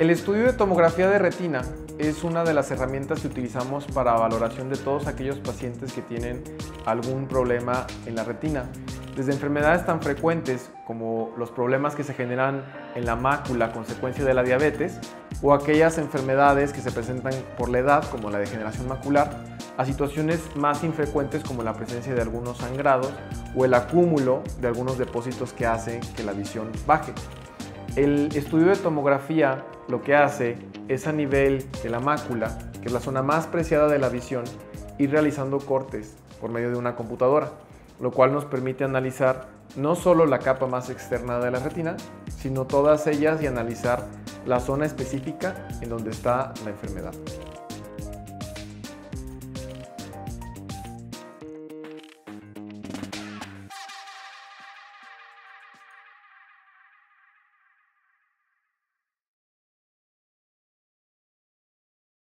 El estudio de tomografía de retina es una de las herramientas que utilizamos para valoración de todos aquellos pacientes que tienen algún problema en la retina. Desde enfermedades tan frecuentes como los problemas que se generan en la mácula a consecuencia de la diabetes o aquellas enfermedades que se presentan por la edad como la degeneración macular, a situaciones más infrecuentes como la presencia de algunos sangrados o el acúmulo de algunos depósitos que hacen que la visión baje. El estudio de tomografía lo que hace es a nivel de la mácula, que es la zona más preciada de la visión, ir realizando cortes por medio de una computadora, lo cual nos permite analizar no solo la capa más externa de la retina, sino todas ellas y analizar la zona específica en donde está la enfermedad.